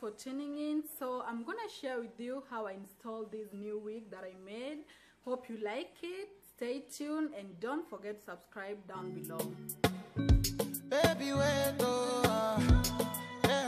for tuning in. So I'm gonna share with you how I installed this new wig that I made. Hope you like it. Stay tuned and don't forget to subscribe down below. Baby, wait, yeah.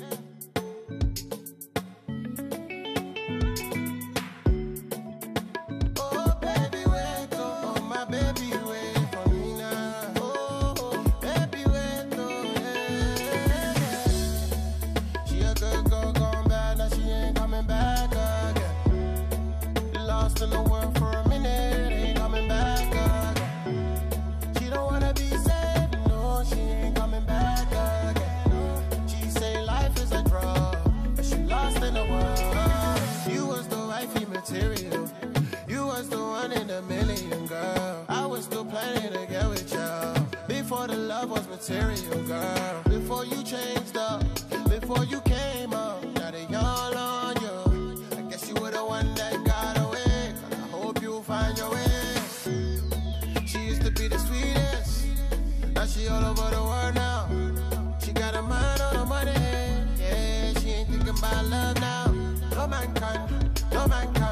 Oh, baby, wait, oh, my baby, wait for me now. Oh, baby, wait, yeah. She a good girl gone bad, now she ain't coming back again. Lost in the world for a minute, ain't coming back again. She don't wanna be sad, no, she ain't coming back again. She say life is a drug, but she lost in the world. You was the wifey material, you was the one in a million, girl. I was still planning to get with you before the love was material, girl. Before you changed up, before you came up, now they all on you. I guess you were the one that got away, but I hope you find your way. She used to be the sweetest, now she all over the world now. She got a mind on her money, yeah, she ain't thinking about love now. No man can